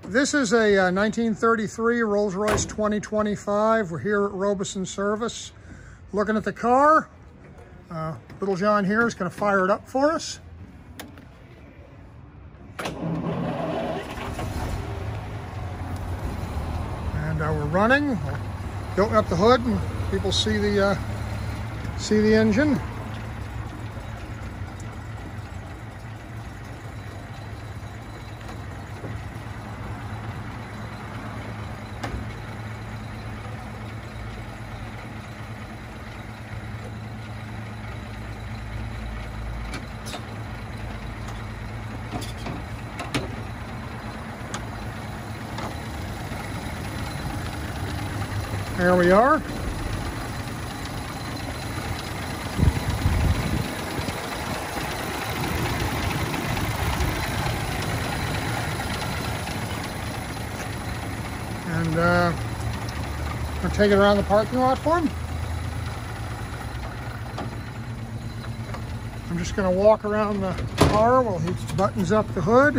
This is a 1933 Rolls-Royce 2025. We're here at Robeson Service looking at the car. Little John here is going to fire it up for us. And we're running. We'll open up the hood and people see the engine. There we are. And we'll take it around the parking lot for him. I'm just going to walk around the car while he buttons up the hood.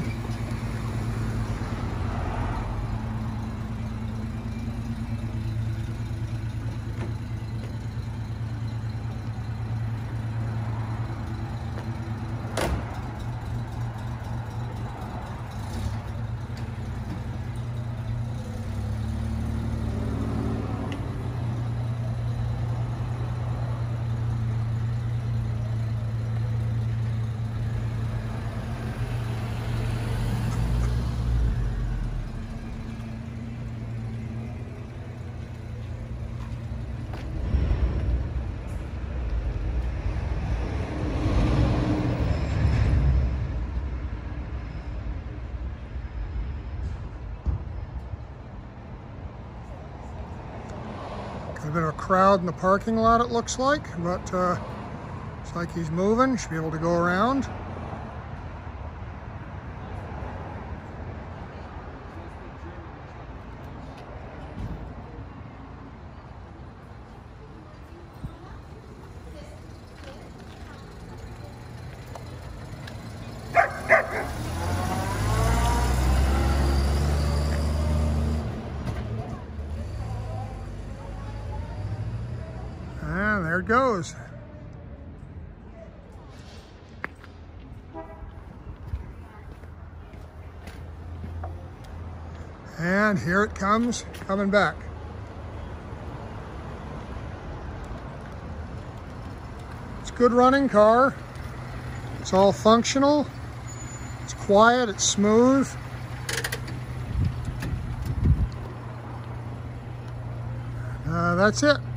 A bit of a crowd in the parking lot, it looks like, but it's like he's moving. Should be able to go around. And there it goes. And here it comes, coming back. It's a good running car. It's all functional. It's quiet, it's smooth. That's it.